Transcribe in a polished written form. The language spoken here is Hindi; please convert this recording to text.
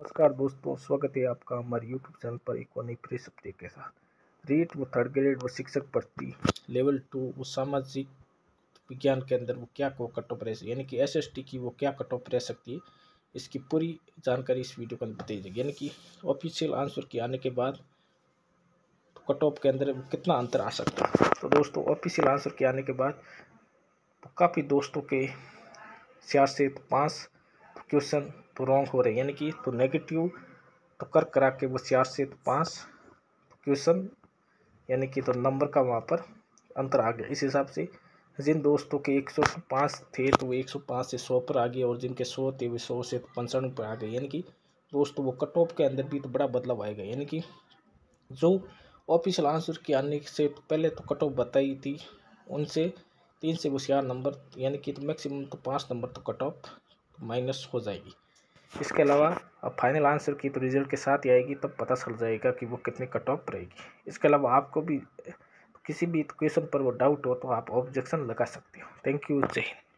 नमस्कार दोस्तों, स्वागत है आपका हमारे यूट्यूब चैनल पर एक और नई फ्रेश अपडेट के साथ। रीट वो थर्ड ग्रेड वो शिक्षक भर्ती लेवल 2 वो सामाजिक विज्ञान के अंदर वो क्या को कट ऑफ रह सकती यानी कि एसएसटी की वो क्या कट ऑफ रह सकती है, इसकी पूरी जानकारी इस वीडियो के अंदर बताई जाएगी। यानी कि ऑफिशियल आंसर के आने के बाद तो कट ऑफ के अंदर कितना अंतर आ सकता है। तो दोस्तों, ऑफिशियल आंसर के आने के बाद तो काफ़ी दोस्तों के 4 से 5 क्वेश्चन तो रॉन्ग हो रहे हैं, यानी कि तो नेगेटिव तो कर करा के वो 4 से 5 क्वेश्चन यानी कि तो नंबर का वहाँ पर अंतर आ गया। इस हिसाब से जिन दोस्तों के 105 थे तो वो 105 से 100 पर आ गए, और जिनके 100 थे वो 100 से 95 पर आ गए। यानी कि दोस्तों वो कट ऑफ के अंदर भी तो बड़ा बदलाव आएगा। यानी कि जो ऑफिशियल आंसर के आने से पहले तो कट ऑफ बताई थी, उनसे 3 से वो 4 नंबर यानी कि तो मैक्सिमम तो 5 नंबर तो कट ऑफ माइनस हो जाएगी। इसके अलावा अब फाइनल आंसर की तो रिजल्ट के साथ ही आएगी, तब पता चल जाएगा कि वो कितनी कट ऑफ रहेगी। इसके अलावा आपको भी किसी भी क्वेश्चन पर वो डाउट हो तो आप ऑब्जेक्शन लगा सकते हो। थैंक यू, जय हिंद।